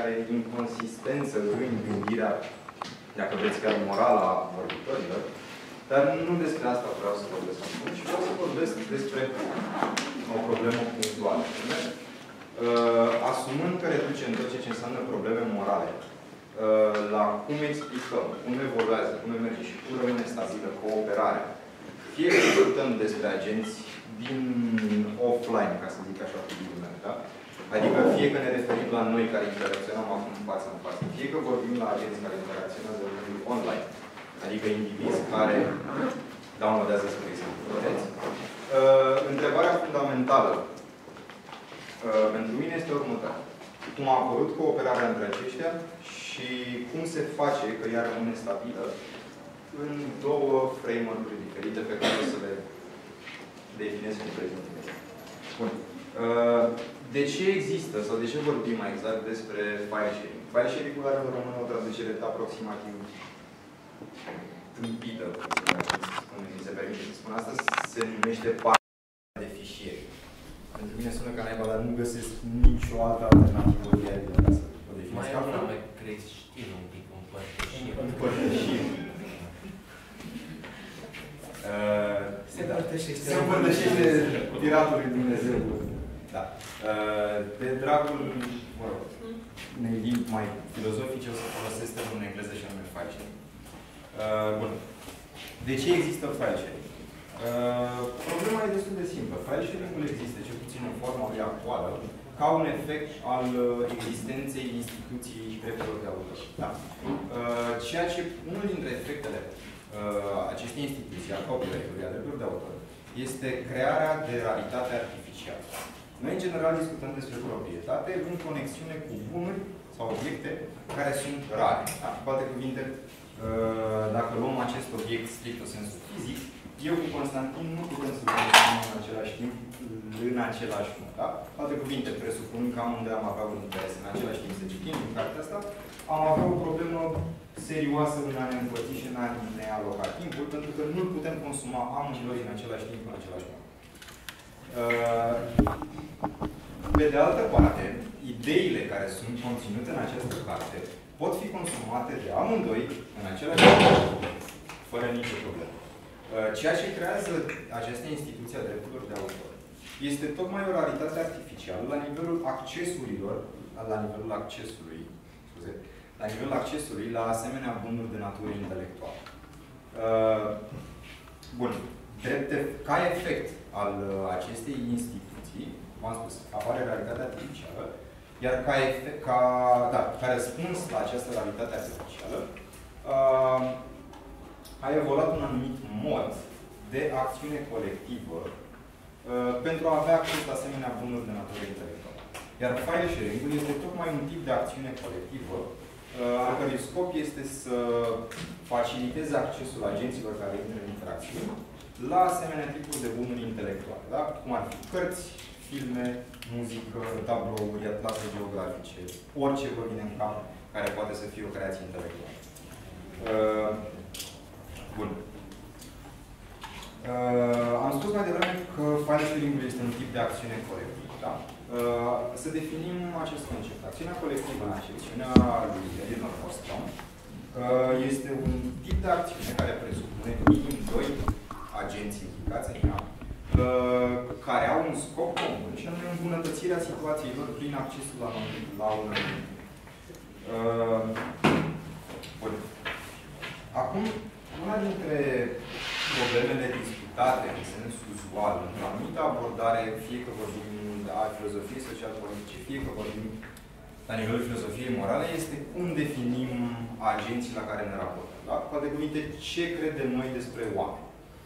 oarecare inconsistență în gândirea, dacă vreți, chiar morală a vorbitorilor, dar nu despre asta vreau să vorbesc acum, ci vreau să vorbesc despre o problemă punctuală. Asumând că reducem tot ce înseamnă probleme morale la cum explicăm, cum evoluează, cum merge și cum rămâne stabilă cooperarea, fie că discutăm despre agenți din offline, ca să zic așa, cu ghilimele, da? Adică fie că ne referim la noi care interacționăm acum față în față, fie că vorbim la agenți care interacționează online, adică indivizi care downloadează, spre exemplu, vedeți? Întrebarea fundamentală pentru mine este următoarea. Cum a apărut cooperarea între aceștia și cum se face că ea rămâne stabilă în două framework-uri diferite pe care o să le definesc în prezent. Bun. De ce există, sau de ce vorbim mai exact despre file sharing? File sharing-ul are în română o traducere aproximativ tâmpită, mi se permite să spun asta, se numește partea de fișiere. Pentru mine sună ca naiba, dar nu găsesc nicio altă alternativă viabilă ca să o definesc. Mai am nume creștin un pic, împărtășire. Împărtășire. Se împărtășește. Se împărtășește piratul lui Dumnezeu. Da. De dragul, mă rog, unei limbi mai filozofice, o să folosesc termenul în engleză și anume file sharing. Bun. De ce există file sharing? Problema e destul de simplă. File sharing-ul există, cel puțin în forma lui actuală, ca un efect al existenței instituției drepturilor de autor. Da? Ceea ce, unul dintre efectele acestei instituții, a copyright-ului, a drepturilor de autor, este crearea de realitate artificială. Noi, în general, discutăm despre proprietate în conexiune cu bunuri sau obiecte care sunt rare. Da? Cu alte cuvinte, dacă luăm acest obiect strict în sensul fizic, eu cu Constantin nu putem să consumăm în același timp, în același mod. Da? Cu alte cuvinte, presupunând că amândoi am avea un interes în același timp să citim în cartea asta, am avea o problemă serioasă în a ne împărți și în a ne aloca timpul, pentru că nu putem consuma amândoi în același timp, în același mod. Pe de altă parte, ideile care sunt conținute în această carte pot fi consumate de amândoi în același timp, fără nicio problemă. Ceea ce creează această instituție a drepturilor de autor este tocmai o realitate artificială la nivelul accesurilor, la nivelul accesului la asemenea bunuri de natură intelectuală. Bun. Ca efect al acestei instituții, v-am spus, apare realitatea artificială, iar ca răspuns la această realitate artificială, a evoluat un anumit mod de acțiune colectivă pentru a avea acces la asemenea bunuri de natură intelectuală. Iar file sharing-ul este tocmai un tip de acțiune colectivă al cărui scop este să faciliteze accesul agenților care intră în interacțiune la asemenea tipuri de bunuri intelectuale. Da? Cum ar fi cărți, filme, muzică, tablouri, atlase geografice, orice vă vine în cap care poate să fie o creație intelectuală. Bun. Am spus mai devreme că file sharing-ul este un tip de acțiune colectivă. Da? Să definim acest concept. Acțiunea colectivă, în acțiunea lui Elinor Ostrom, este un tip de acțiune care presupune minim doi agenți implicați în ea, care au un scop comun, și anume îmbunătățirea situației lor prin accesul la un anumit. Bun. Acum, una dintre problemele discutate în sens uzual, în anumită abordare, fie că vorbim de filozofie social-politice, fie că vorbim la nivelul filozofiei morale, este cum definim agenții la care ne raportăm. Da? Cu alte cuvinte, ce credem noi despre oameni.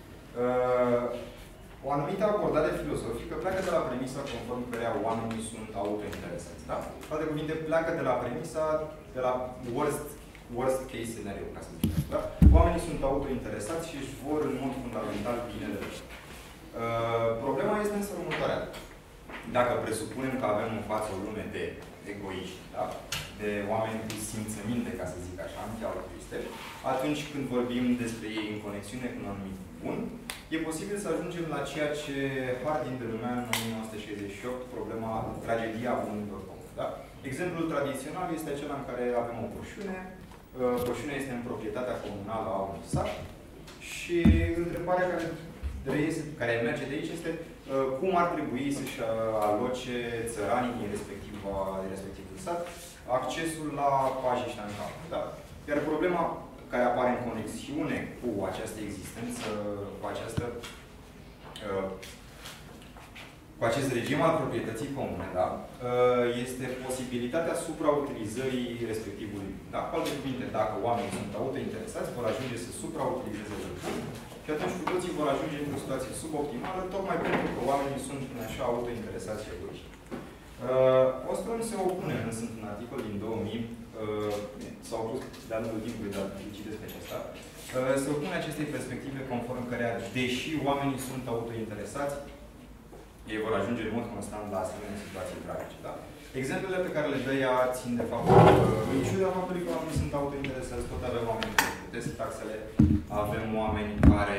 O anumită abordare filozofică pleacă de la premisa conform căreia oamenii sunt autointeresați. Da? Cu alte cuvinte, pleacă de la premisa, de la worst case scenario, ca să zic. Da? Oamenii sunt autointeresați și își vor în mod fundamental binele lor. Problema este însă următoarea. Dacă presupunem că avem în față o lume de egoiști, da? De oameni cu simțăminte, ca să zic așa, anti-altruiste, atunci când vorbim despre ei în conexiune cu un anumit bun, e posibil să ajungem la ceea ce Harding denumea în 1968 problema, tragedia bunurilor comune. Da? Exemplul tradițional este acela în care avem o porțiune. Porțiunea este în proprietatea comunală a unui sat și întrebarea care merge de aici este cum ar trebui să-și aloce țăranii din respectivul sat accesul la pajiștea în cap. Da? Iar problema care apare în conexiune cu această existență, cu acest regim al proprietății comune, da? Este posibilitatea suprautilizării respectivului. Da? Cu alte cuvinte, dacă oamenii sunt autointeresați, vor ajunge să suprautilizeze lucrul și atunci cu toții vor ajunge într-o situație suboptimală, tocmai pentru că oamenii sunt așa autointeresați și egoiști. Ostrom se opune, însă, într-un articol din 2000, s-au pus de-a lungul timpului, dar îl citesc pe acesta, se opune acestei perspective conform căreia, deși oamenii sunt autointeresați, ei vor ajunge în mod constant la asemenea situații tragice. Da? Exemplele pe care le dă ea țin de faptul că, în ciuda faptului că oamenii sunt autointeresați, tot avem oameni care plătesc taxele, avem oameni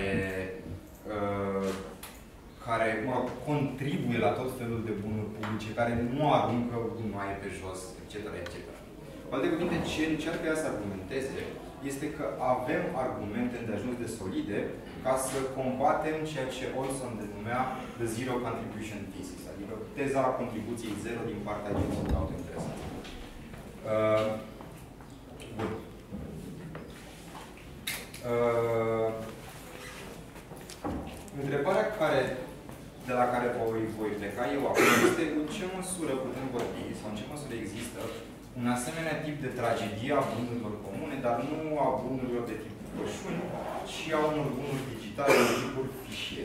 care contribuie la tot felul de bunuri publice, care nu aruncă gunoaie pe jos, etc., etc. Cu alte cuvinte, ce încearcă ea să argumenteze este că avem argumente îndeajuns de solide ca să combatem ceea ce Olson denumea the zero contribution thesis, adică teza contribuției zero din partea agenților autointeresate. Bun. Întrebarea de la care voi pleca eu acum este în ce măsură putem vorbi sau în ce măsură există un asemenea tip de tragedie a bunurilor comune, dar nu a bunurilor de tip pășuni, ci a unor bunuri digitale de tipul fișier.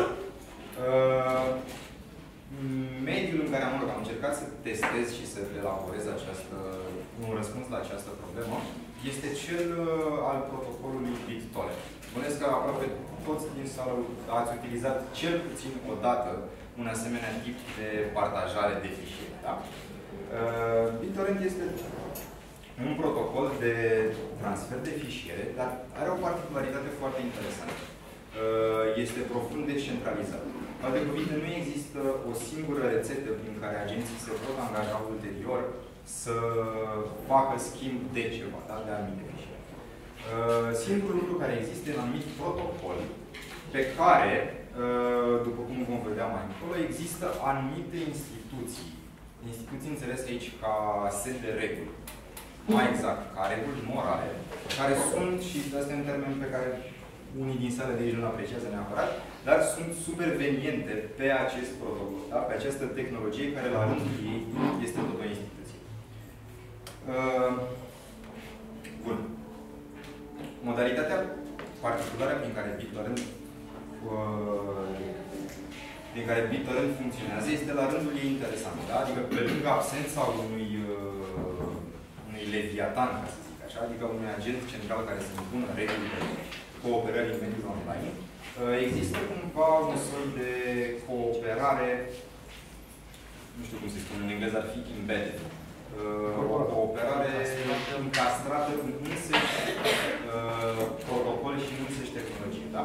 Mediul în care am încercat să testez și să elaborez un răspuns la această problemă este cel al protocolului BitTorrent. Bănuiesc că aproape toți din sală ați utilizat cel puțin o dată un asemenea tip de partajare de fișiere. Da? BitTorrent este un protocol de transfer de fișiere, dar are o particularitate foarte interesantă. Este profund descentralizat. Cu alte cuvinte, nu există o singură rețetă prin care agenții se pot angaja ulterior să facă schimb de ceva, da? De anumite fișiere. Singurul lucru care există e un anumit protocol pe care, după cum vom vedea mai încolo, există anumite instituții. Instituții înțelese aici ca set de reguli. Mai exact, ca reguli morale, care sunt, și asta e un termen pe care unii din sală de aici nu apreciază neapărat, dar sunt superveniente pe acest protocol, da? Pe această tehnologie care la rândul ei este tot o instituție. Bun. Modalitatea particulară prin care BitTorrent funcționează este la rândul ei interesant. Da? Adică pe lângă absența unui leviatan, ca să zic așa, adică unui agent central care să impună reguli de cooperări în mediul online, există cumva un soi de cooperare, nu știu cum se spune, în engleză ar fi embedded. O cooperare încastrată în însăși protocol și în însăși tehnologie. Da?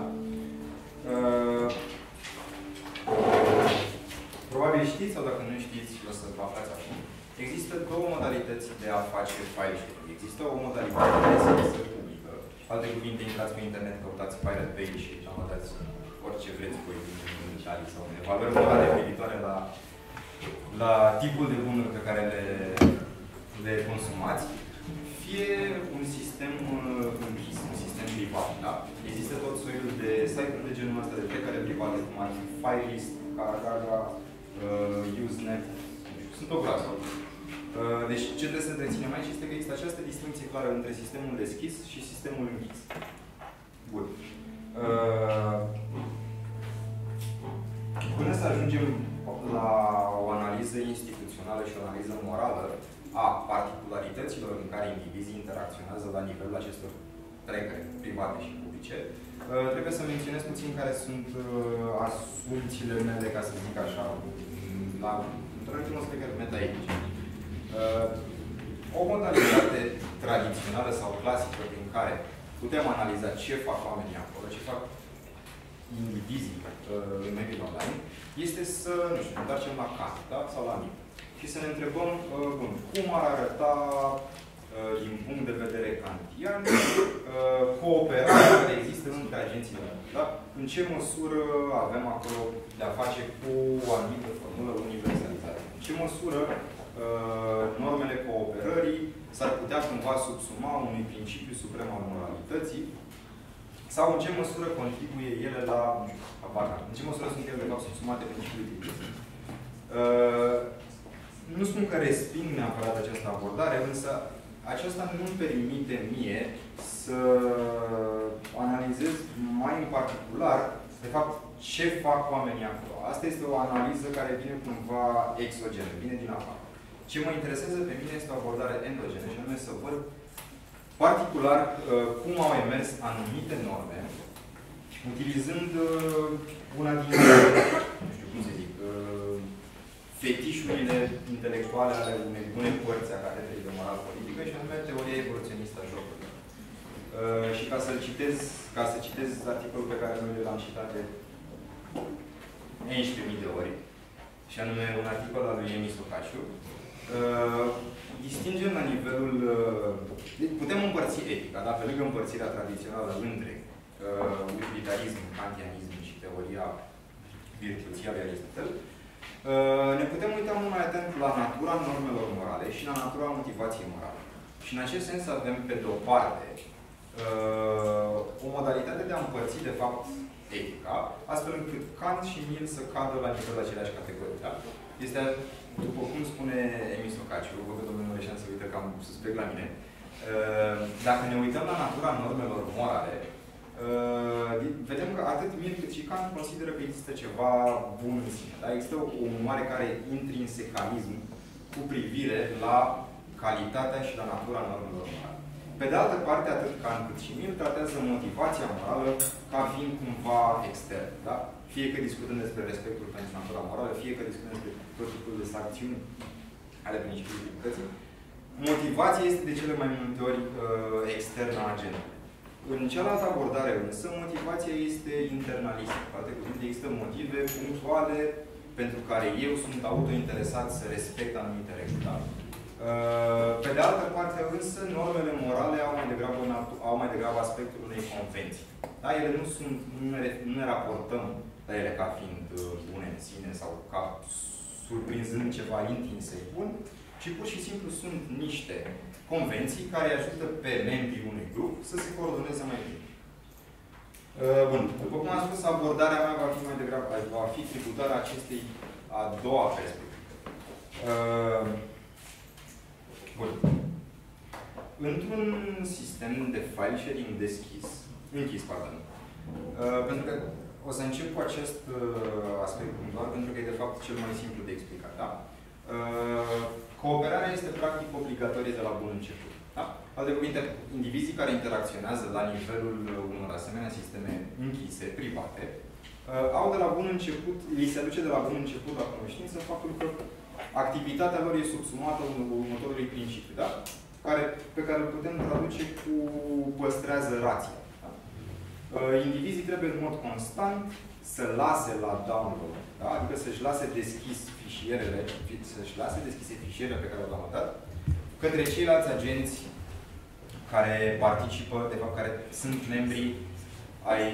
Probabil știți, sau dacă nu știți, o să vă aflați acum. Există două modalități de a face file sharing. Există o modalitate de esență publică. Alte cuvinte, intrați pe internet, căutați Pirate Bay și dați orice vreți voi în detalii sau în evaluări morale privitoare la tipul de bunuri pe care le consumați, fie un sistem închis, un sistem privat. Da? Există tot soiul de site-uri de genul ăsta de plecare private, cum ar fi Filelist, Caracaga, Usenet, sunt o groază. Deci ce trebuie să reținem aici este că există această distinție clară între sistemul deschis și sistemul închis. Bun. Până să ajungem la o analiză instituțională și o analiză morală a particularităților în care indivizii interacționează la nivelul acestor trecări private și publice, trebuie să menționez puțin care sunt asumțiile mele, ca să zic așa, într-o atmosferă meta-etică. O modalitate tradițională sau clasică prin care putem analiza ce fac oamenii acolo, ce fac indivizii în mediul online, este să, nu știu, ne întoarcem la Kant, da? Sau la mine. Și și să ne întrebăm, bun, cum ar arăta din punct de vedere kantian cooperarea care există între agenții. Da? În ce măsură avem acolo de-a face cu o anumită formulă universalizată? În ce măsură normele cooperării s-ar putea cumva subsuma unui principiu suprem al moralității sau în ce măsură contribuie ele la în ce măsură sunt ele de fapt subsumate principiului utilității? Nu spun că resping neapărat această abordare, însă aceasta nu-mi permite mie să analizez mai în particular, de fapt, ce fac oamenii acolo. Asta este o analiză care vine cumva exogenă, vine din afară. Ce mă interesează pe mine este o abordare endogenă, și anume să văd particular cum au emers anumite norme, utilizând una din, nu știu cum să zic, fetișurile intelectuale ale unei bune părți a catedrei de morală politică, și anume teoria evoluționistă a jocului. Și ca să citez articolul pe care noi l-am citat de 11.000 de ori, și anume un articol al lui Emi Socaciu, distingem la nivelul... putem împărți etica, da? Pe lângă împărțirea tradițională între utilitarism, kantianism și teoria virtuții a lui Aristotel, ne putem uita mult mai atent la natura normelor morale și la natura motivației morale. Și în acest sens avem, pe de o parte, o modalitate de a împărți, de fapt, etica, astfel încât Kant și Mill să cadă la nivelul aceleași categorii. Da? Este, după cum spune Emi Socaciu, văd că domnul Mureșan se uită cam suspect la mine, dacă ne uităm la natura normelor morale, vedem că atât Mill cât și Kant consideră că există ceva bun în sine. Da? Există un oarecare intrinsecalism cu privire la calitatea și la natura normelor morale. Pe de altă parte, atât Kant cât și Mill tratează motivația morală ca fiind cumva extern. Da? Fie că discutăm despre respectul pentru natura morală, fie că discutăm despre tot tipul de sancțiuni ale principiului utilității, motivația este de cele mai multe ori externă a genului. În cealaltă abordare, însă, motivația este internalistă. Cu alte cuvinte, există motive punctuale pentru care eu sunt autointeresat să respect anumite reguli. Da? Pe de altă parte, însă, normele morale au mai degrabă aspectul unei convenții. Da? Ele nu ne raportăm la ele ca fiind bune în sine sau ca surprinzând ceva intrinsec bun, ci pur și simplu sunt niște convenții care ajută pe membrii unui grup să se coordoneze mai bine. Bun. După cum am spus, abordarea mea va fi mai degrabă, va fi tributarea acestei a doua perspective. Bun. Într-un sistem de file sharing închis, pardon. Pentru că o să încep cu acest aspect punctual, pentru că e de fapt cel mai simplu de explicat. Da? Cooperarea este practic obligatorie de la bun început. Da? Alte cuvinte, indivizii care interacționează la nivelul unor asemenea sisteme închise, private, au de la bun început, li se aduce de la bun început la cunoștință faptul că activitatea lor e subsumată următorului principiu, da? Pe care îl putem traduce cu păstrează rația. Da? Indivizii trebuie în mod constant să lase la download, da? Adică să-și lase deschise fișierele pe care le-au downloadat către ceilalți agenți care participă, de fapt, care sunt membri ai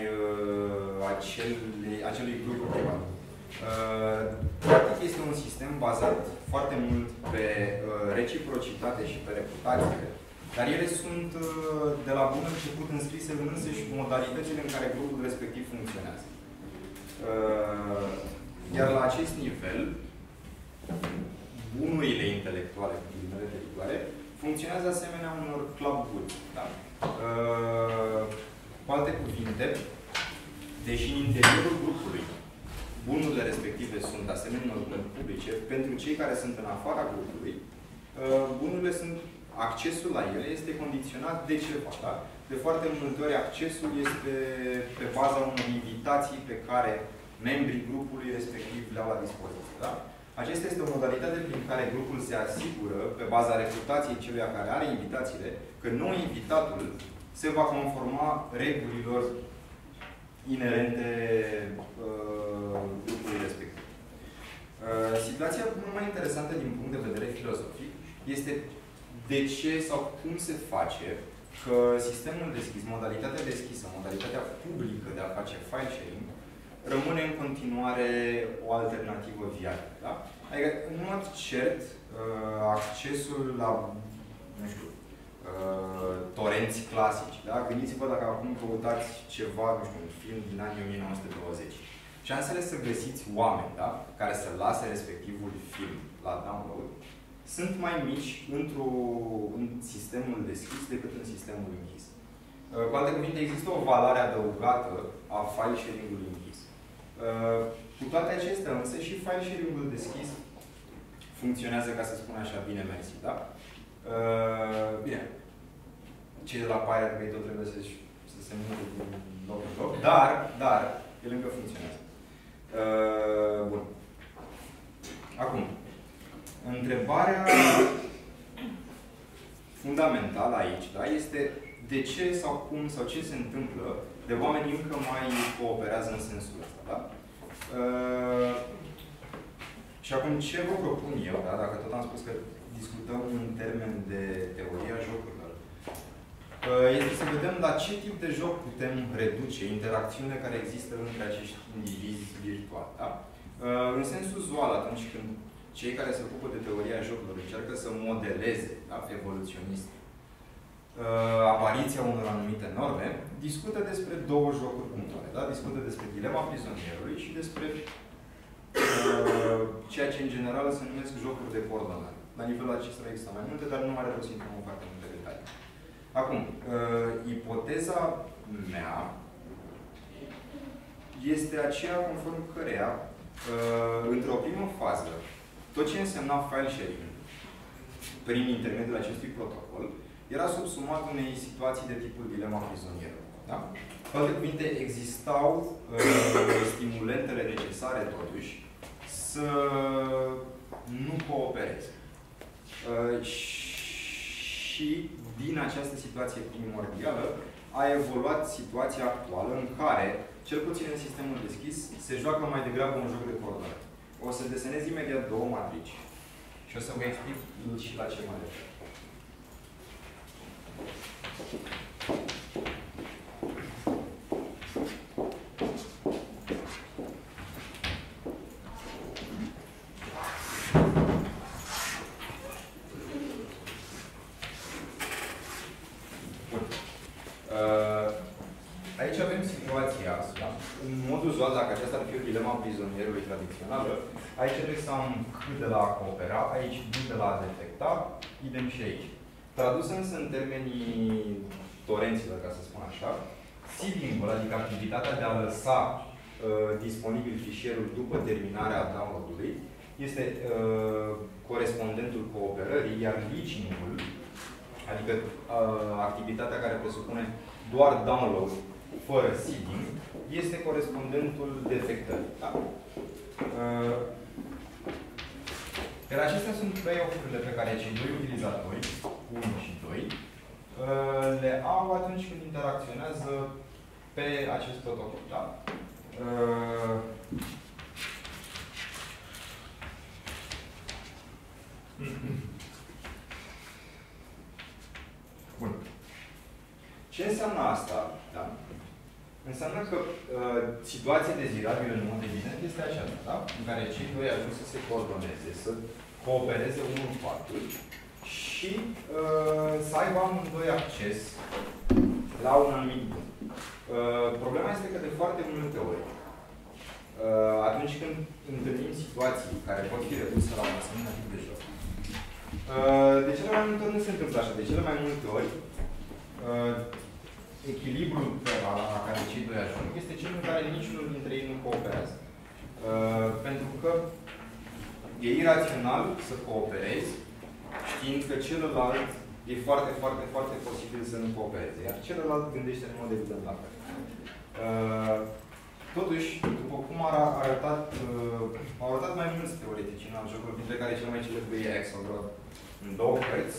acelui grup privat. Practic este un sistem bazat foarte mult pe reciprocitate și pe reputație, dar ele sunt de la bun început înscrise în însăși modalitățile în care grupul respectiv funcționează. Iar la acest nivel, bunurile intelectuale, funcționează asemenea unor club goods. Da? Cu alte cuvinte, deși în interiorul grupului bunurile respective sunt asemenea unor bunuri publice, pentru cei care sunt în afara grupului, bunurile sunt, accesul la ele este condiționat de ceva. Da? De foarte multe ori accesul este pe baza unor invitații pe care membrii grupului respectiv le au la dispoziție. Da? Acesta este o modalitate prin care grupul se asigură, pe baza reputației celuia care are invitațiile, că nou invitatul se va conforma regulilor inerente grupului respectiv. Situația mult mai interesantă din punct de vedere filozofic este de ce sau cum se face că sistemul deschis, modalitatea deschisă, modalitatea publică de a face file sharing, rămâne în continuare o alternativă viabilă. Da? Adică, în mod cert, accesul la, nu știu, torenți clasici. Da? Gândiți-vă dacă acum căutați ceva, nu știu, un film din anii 1920. Șansele să găsiți oameni, da? Care să lase respectivul film la download sunt mai mici în sistemul deschis decât în sistemul închis. Cu alte cuvinte, există o valoare adăugată a file sharing-ului închis. Cu toate acestea, însă, și file sharing-ul deschis funcționează, ca să spun așa, bine mersi, da? Bine. Cei de la Pirate Bay tot trebuie să se mute din loc în loc, dar, el încă funcționează. Bun. Acum, întrebarea fundamentală aici, da, este de ce sau cum sau ce se întâmplă de oamenii încă mai cooperează în sensul ăsta, da? Și acum, ce vă propun eu, da, dacă tot am spus că discutăm în termen de teoria jocurilor, este să vedem la ce tip de joc putem reduce interacțiunile care există între acești indivizi virtuali. Da? În sensul uzual, atunci când cei care se ocupă de teoria jocurilor încearcă să modeleze, da, evoluționist, apariția unor anumite norme, discută despre două jocuri punctuale. Da? Discută despre dilema prizonierului și despre ceea ce în general se numesc jocuri de coordonare. La nivelul acestora există mai multe, dar nu are rost să intrăm în foarte multe detalii. Acum, ipoteza mea este aceea conform căreia, într-o primă fază, tot ce însemna file sharing prin intermediul acestui protocol era subsumat unei situații de tipul dilema prizonierului. Da? Cu alte cuvinte, existau stimulentele necesare, totuși, să nu coopereze. Și din această situație primordială a evoluat situația actuală în care, cel puțin în sistemul deschis, se joacă mai degrabă un joc de coordonare. O să desenez imediat două matrici și o să vă explic și la ce mă refer. Aici avem situația asta. În mod uzual, dacă aceasta ar fi o dilema prizonierului tradițională, aici trebuie să am C de la a coopera, aici B de la a defecta, idem și aici. Tradus însă în termenii torenților, ca să spun așa, seeding-ul, adică activitatea de a lăsa disponibil fișierul după terminarea download-ului, este corespondentul cooperării, iar leaching-ul, adică activitatea care presupune doar download fără seeding, este corespondentul defectării. Da? Iar acestea sunt trade-off-urile pe care cei doi utilizatori, 1 și 2, le au atunci când interacționează pe acest protocol. Da? Bun. Ce înseamnă asta? Da? Înseamnă că situația dezirabilă în mod evident este aceasta, da? În care cei doi ajung să se coordoneze, să coopereze unul cu altul și să aibă amândoi acces la un anumit bun. Problema este că de foarte multe ori, atunci când întâlnim situații care pot fi reduse la un asemenea tip de joc, de cele mai multe ori nu se întâmplă așa. De cele mai multe ori, echilibrul la care cei doi ajung este cel în care niciunul dintre ei nu cooperează. Pentru că e irațional să cooperezi știind că celălalt e foarte, foarte, foarte posibil să nu coopereze. Iar celălalt gândește în mod evident la fel. Totuși, după cum au arătat mai mulți teoreticieni al jocului, dintre care cel mai celebru e Axelrod, în două cărți,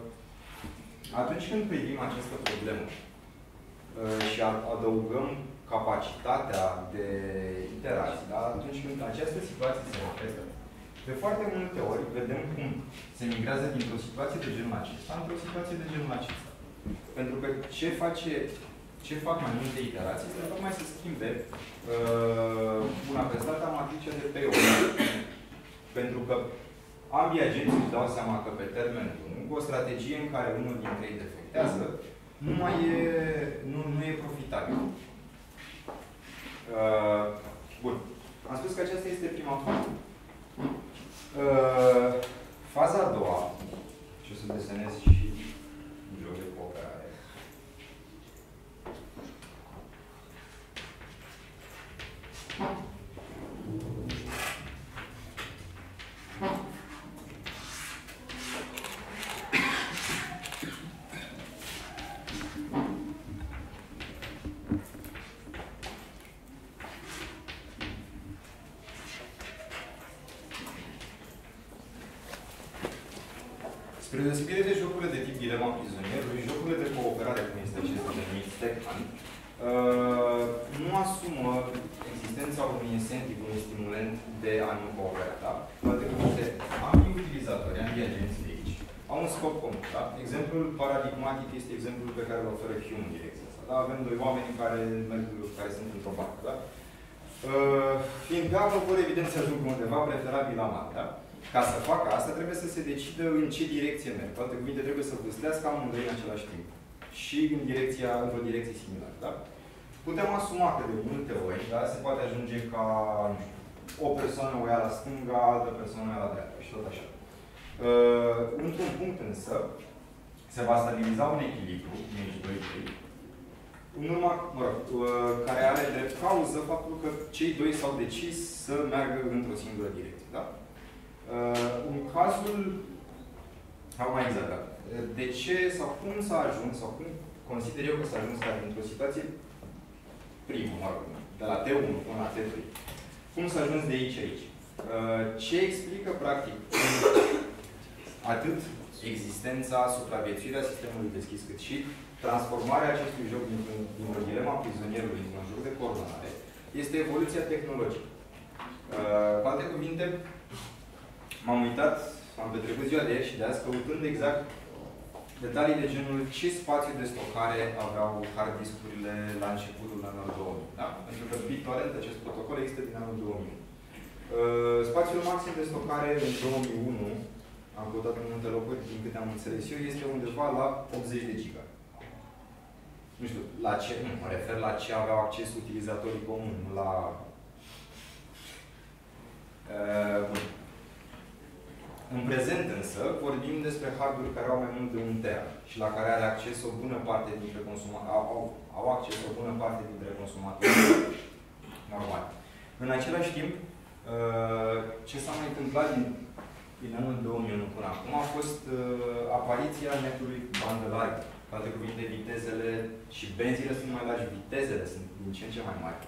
atunci când privim această problemă și adăugăm capacitatea de iterații, da? Atunci când această situație se repetă, de foarte multe ori vedem cum se migrează dintr-o situație de genul acesta într-o situație de genul acesta. Pentru că ce fac mai multe iterații este tocmai să schimbe una peste alta matricea de pe pentru că ambii agenți își dau seama că pe termen lung, cu o strategie în care unul dintre ei defectează, nu e profitabil. Bun. Am spus că aceasta este prima fază. Faza a doua, și o să desenez și joc de cooperare. Spre deosebire de jocurile de tip Dilema Prizonierului, jocurile de cooperare, cum este acesta denumit Stackman, nu asumă existența unui incentiv, unui stimulant de a nu coopera. Da? Poate că ambii utilizatori, ambii agenți de aici, au un scop comun. Da? Exemplul paradigmatic este exemplul pe care îl oferă Hume în direcția asta. Da? Avem doi oameni care sunt într-o bancă. Da? Fiind gata, vor evident să ajungă undeva, preferabil la mare. Da? Ca să facă asta, trebuie să se decidă în ce direcție merg. Toate cuvinte trebuie să vâslească amândoi în același timp. Și într-o direcție similară. Da? Putem asuma că de multe ori, da, se poate ajunge ca, nu știu, o persoană o ia la stânga, altă persoană o ia la dreapta și tot așa. Într-un punct însă, se va stabiliza un echilibru, nici 2-3, în urma, care are drept cauză faptul că cei doi s-au decis să meargă într-o singură direcție. Da? În cazul, mai exact, de ce sau cum s-a ajuns, sau cum consider eu că s-a ajuns ca dintr-o situație primă, de la T1 până la T3. Cum s-a ajuns de aici? Ce explică, practic, atât existența, supraviețuirea sistemului deschis, cât și transformarea acestui joc dintr-o dilemă a prizonierului într-un joc de coordonare, este evoluția tehnologică. Cu alte cuvinte, m-am uitat, am petrecut ziua de ieri și de azi, căutând exact detalii de genul ce spațiu de stocare aveau hard discurile la începutul anului 2000. Da? Pentru că BitTorrent, acest protocol, există din anul 2000. Spațiul maxim de stocare în 2001, am căutat în multe locuri, din câte am înțeles eu, este undeva la 80 de giga. Nu știu, la ce, mă refer la ce aveau acces utilizatorii comuni, la... În prezent însă, vorbim despre harduri care au mai mult de 1 tera și la care are acces o bună parte dintre consumatori, au acces o bună parte dintre consumatori normal. În același timp, ce s-a mai întâmplat din anul 2001 până acum a fost apariția netului bandă largă. Cu alte cuvinte, vitezele și benzile sunt mai largi, vitezele sunt din ce în ce mai mari.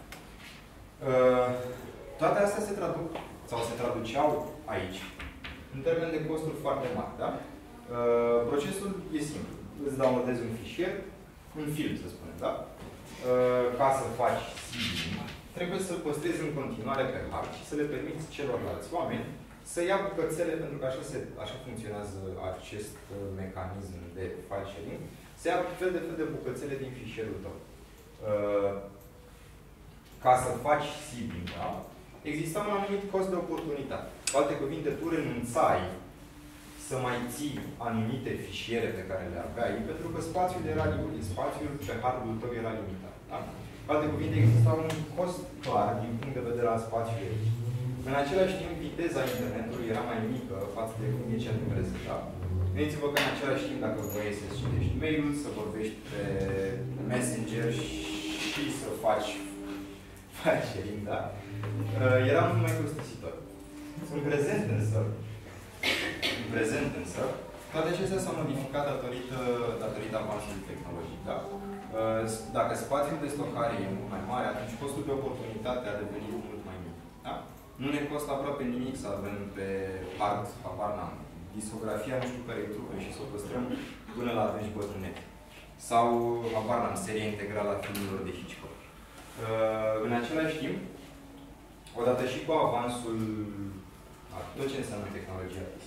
Toate astea se traduc, sau se traduceau aici, în termen de costuri foarte mari. Da? Procesul e simplu. Îți downloadezi un fișier, un film, să spunem, da? Ca să faci seeding, trebuie să-l păstrezi în continuare pe hard și să le permiți celorlalți oameni să ia bucățele, pentru că așa funcționează acest mecanism de file sharing, să ia fel de bucățele din fișierul tău. Ca să faci seeding, da? Exista un anumit cost de oportunitate. Cu alte cuvinte, tu renunțai să mai ții anumite fișiere pe care le aveai, pentru că spațiul era limitat, spațiul pe hardul tău era limitat. Da? Cu alte cuvinte, exista un cost clar din punct de vedere al spațiului aici. În același timp, viteza internetului era mai mică față de cum e cea din prezent. Da? Gândiți-vă că în același timp, dacă vrei să citești mail-ul, să vorbești pe Messenger și să faci sharing, da? Era mult mai costisitor. În prezent însă, toate acestea s-au modificat datorită avansului tehnologic. Da? Dacă spațiul de stocare e mult mai mare, atunci costul de oportunitate a devenit mult mai mic. Da? Nu ne costă aproape nimic să avem pe hard, apar n-am, discografia nu știu care-i trupe și să o păstrăm până la adânci bătrâneți. Sau, apar n-am, seria integrală a filmelor de Hitchcock. În același timp, odată și cu avansul a tot ce înseamnă tehnologia PC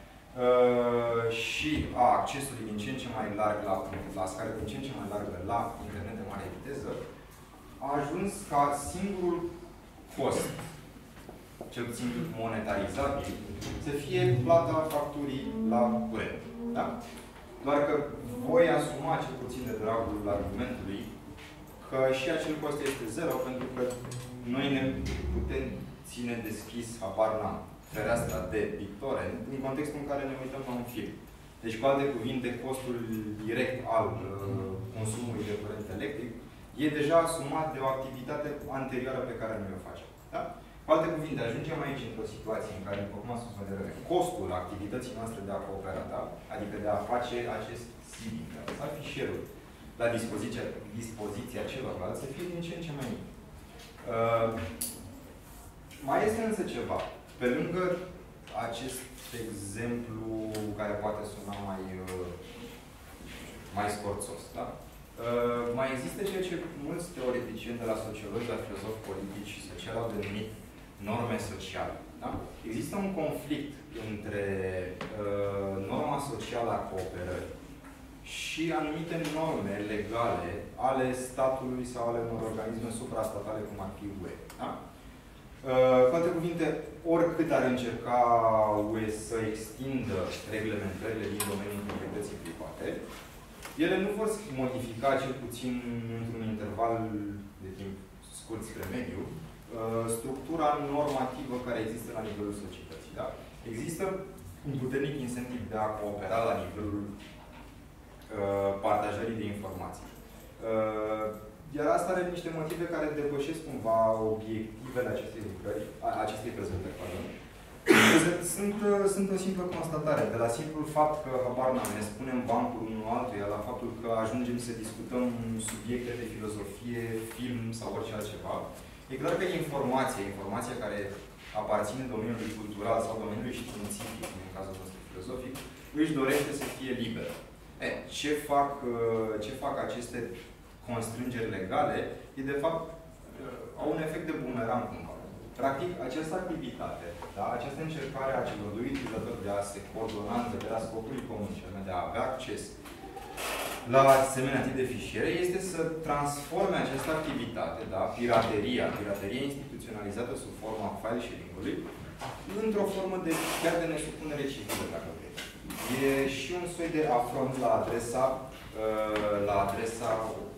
și a accesului din ce în ce mai larg la scară din ce în ce mai largă la internet de mare viteză, a ajuns ca singurul cost, cel puțin monetarizabil, să fie plata facturii la curent. Da? Doar că voi asuma, cel puțin de dragul argumentului, că și acel cost este zero, pentru că noi ne putem ține deschis, habar n-am, fereastra de BitTorrent, în contextul în care ne uităm la un film. Deci, cu alte cuvinte, costul direct al consumului de curent electric e deja asumat de o activitate anterioară pe care noi o facem. Da? Cu alte cuvinte, ajungem aici într-o situație în care, după cum am spus mai devreme, costul activității noastre de a coopera, da? Adică de a face acest seeding, da? Sau fișierul la dispoziția celorlalți, să fie din ce în ce mai mic. Mai este însă ceva. Pe lângă acest exemplu care poate suna mai scorțos, da? Mai există ceea ce mulți teoreticieni de la sociologi, la filozofi politici și sociali au denumit norme sociale. Da? Există un conflict între norma socială a cooperării și anumite norme legale ale statului sau ale unor organisme suprastatale, cum ar fi UE. Da? Cu alte cuvinte, oricât ar încerca UE să extindă reglementările din domeniul proprietății private, ele nu vor modifica, cel puțin într-un interval de timp scurt spre mediu, structura normativă care există la nivelul societății. Da? Există un puternic incentiv de a coopera la nivelul partajării de informații. Iar asta are niște motive care depășesc cumva obiectivele acestei prezentări. Sunt o simplă constatare. De la simplul fapt că, habar n-am, ne spunem bancul unul altuia, la faptul că ajungem să discutăm subiecte de filozofie, film sau orice altceva, e clar că informația care aparține domeniului cultural sau domeniului științific, în cazul nostru filozofic, își dorește să fie liberă. Ce fac aceste constrângeri legale, e de fapt, au un efect de bumerang cumva. Practic, această activitate, da, această încercare a celor doi utilizatori de a se coordona în vederea scopului comun, de a avea acces la asemenea tip de fișiere, este să transforme această activitate, da, pirateria instituționalizată sub forma file sharing-ului, într-o formă de chiar de nesupunere civilă, dacă vreți. E și un soi de afront la adresa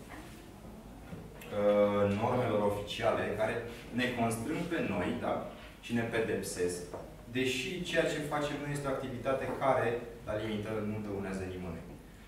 normelor oficiale care ne constrâng pe noi, da, și ne pedepsesc, deși ceea ce facem noi este o activitate care, la limită, nu dăunează nimănui.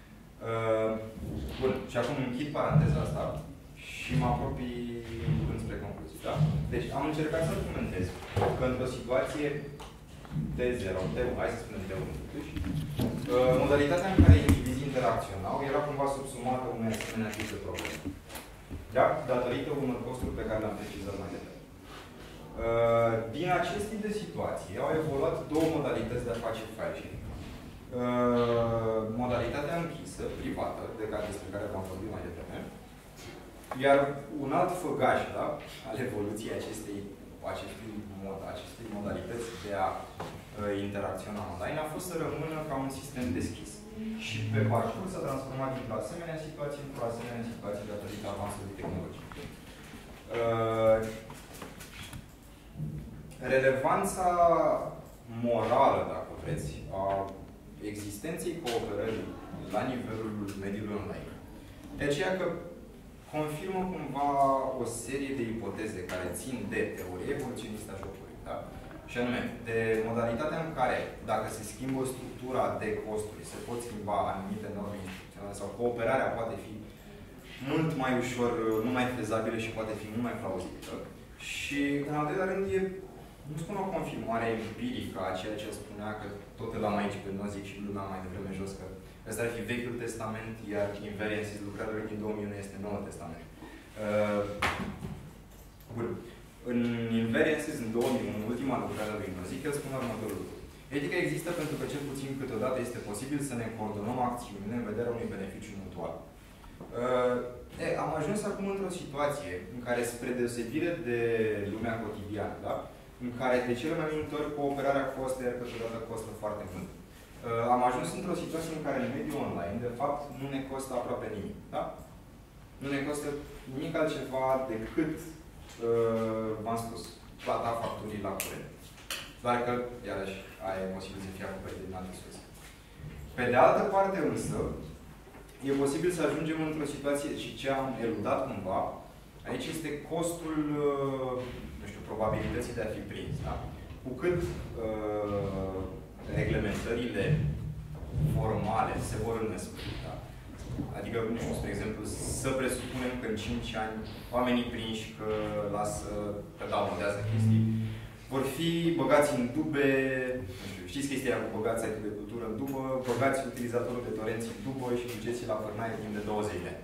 Bun, și acum închid paranteza asta și mă apropii înspre concluzii, da? Deci, am încercat să argumentez că într-o situație T0, hai să spunem T1, modalitatea în care indivizii interacționau era cumva subsumată unei asemenea tip de probleme. Da? Datorită unor costuri pe care le-am precizat mai devreme. Din acest tip de situații au evoluat două modalități de a face file sharing. Modalitatea închisă, privată, despre care v-am vorbit mai devreme, iar un alt făgaș, da, al evoluției acestei modalități de a interacționa online a fost să rămână ca un sistem deschis. Și pe parcurs s-a transformat dintr-o asemenea situație într-o asemenea situație datorită avansului tehnologic. Relevanța morală, dacă vreți, a existenței cooperării la nivelul mediului online. De aceea că confirmă cumva o serie de ipoteze care țin de teorie evoluționistă a jocului. Da? Și anume, de modalitatea în care, dacă se schimbă structura de costuri, se pot schimba anumite norme instituționale sau cooperarea poate fi mult mai ușor, mult mai fezabilă și poate fi mult mai plauzibilă. Și, în al doilea rând, nu spun o confirmare empirică a ceea ce spunea că tot îl am aici pe Nozick și lumea mai devreme jos, că ăsta ar fi Vechiul Testament, iar Invariances, lucrarea lui din 2001, este Noul Testament. Bun. În Invariances, în 2001, ultima lucrare a lui Nozick, el spune următorul lucru. Etica există pentru că, cel puțin câteodată, este posibil să ne coordonăm acțiunile în vederea unui beneficiu mutual. Am ajuns acum într-o situație în care, spre deosebire de lumea cotidiană, da? În care de cele mai multe ori cooperarea costă, iar câteodată costă foarte mult. Am ajuns într-o situație în care în mediul online, de fapt, nu ne costă aproape nimic. Da? Nu ne costă nimic altceva decât, v-am spus, plata facturii la curent. Doar că, iarăși, aia e posibil să fie acoperită din alte surse. Pe de altă parte, însă, e posibil să ajungem într-o situație, și ce am eludat cumva, aici este costul, nu știu, probabilității de a fi prins. Da? Cu cât reglementările formale se vor înăspri. Da? Adică, nu știu, spre exemplu, să presupunem că în 5 ani oamenii prinși că lasă, că downloadează chestii, vor fi băgați în dube, nu știu, știți chestia cu băgați site-ul de cultură în dubă, băgați utilizatorul de torenți în dubă și duceți la părnaie timp de 20 de ani.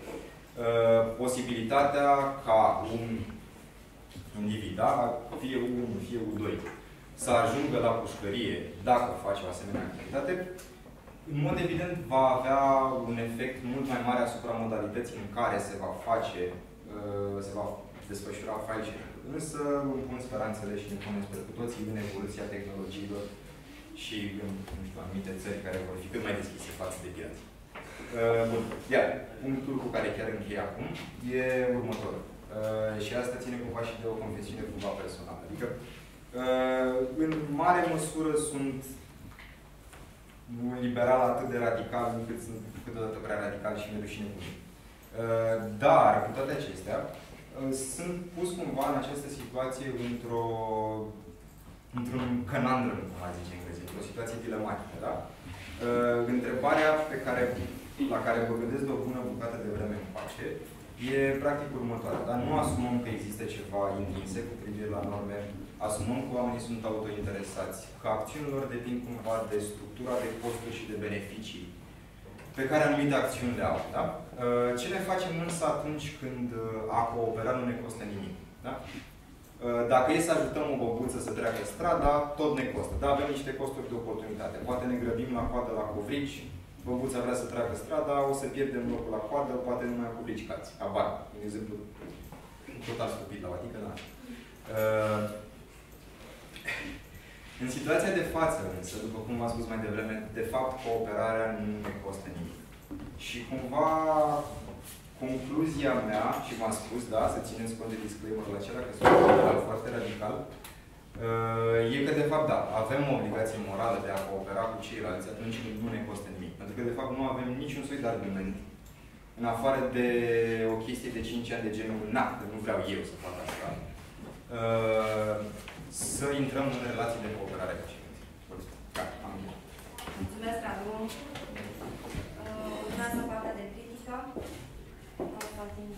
Posibilitatea ca un individ, da? Fie U1, fie U2, să ajungă la pușcărie dacă face o asemenea activitate, în mod evident va avea un efect mult mai mare asupra modalității în care se va face, se va desfășura file sharing. Însă îmi pun speranțele și ne punem sper cu toții în evoluția tehnologiilor și în, nu știu, anumite țări care vor fi cât mai deschise față de pirați. Bun. Iar punctul cu care chiar închei acum e următorul. Și asta ține cumva și de o confesiune cumva personală. Adică, în mare măsură sunt un liberal atât de radical încât sunt câteodată prea radical și mi-e rușine cu mine. Dar, cu toate acestea, sunt pus cumva în această situație într-un conundrum, cum ar zice engleză, într-o situație dilematică, da? Întrebarea la care vă gândesc de o bună bucată de vreme încoace e practic următoarea, dar nu asumăm că există ceva intrinsec cu privire la norme, asumăm că oamenii sunt autointeresați, că acțiunilor depind cumva de structura de costuri și de beneficii pe care anumite acțiuni le au. Da? Ce ne facem însă atunci când a coopera nu ne costă nimic? Da? Dacă e să ajutăm o băbuță să treacă strada, tot ne costă. Da, avem niște costuri de oportunitate. Poate ne grăbim la coadă la covrici, băbuța vrea să treacă strada, o să pierdem locul la coadă, poate nu mai covrici cați. Abar. Un exemplu total stupid la adică, da. În situația de față, însă, după cum v-am spus mai devreme, de fapt, cooperarea nu ne costă nimic. Și cumva, concluzia mea, și v-am spus, da, să țineți cont de disclaimer-ul acela, că sunt foarte radical, e că, de fapt, da, avem o obligație morală de a coopera cu ceilalți atunci când nu ne costă nimic. Pentru că, de fapt, nu avem niciun soi de argument, în afară de o chestie de 5 ani de genul, na, că nu vreau eu să fac asta, să intrăm în relații de cooperare cu ceilalți. Mulțumesc, Radu. Urmează partea de critică.